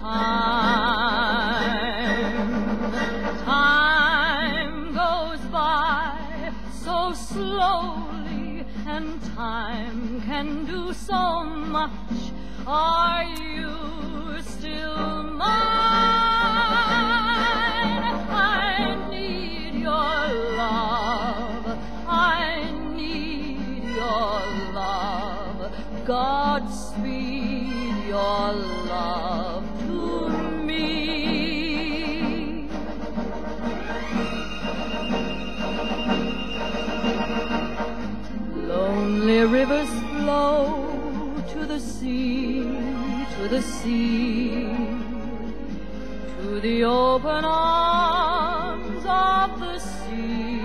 Time goes by so slowly, and time can do so much. Are you still mine? I need your love. I need your love. Godspeed your love to me. Lonely rivers flow to the sea, to the sea, to the open arms of the sea.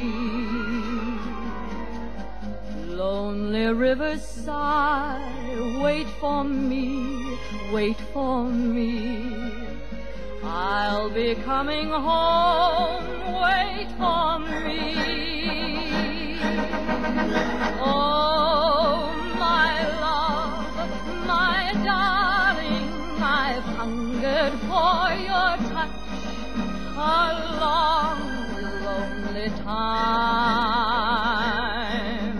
Lonely rivers sigh, wait for me, wait for me. I'll be coming home, wait for me. Oh, my love, my darling, I've hungered for your touch a long, lonely time.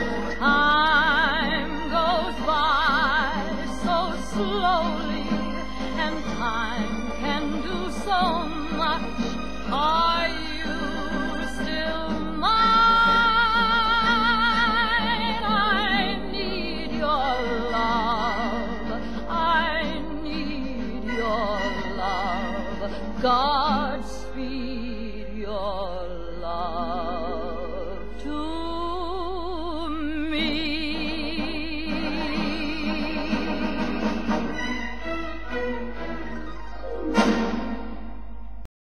Time goes by so slowly, and time can do so much. Are you still mine? I need your love. I need your love. Godspeed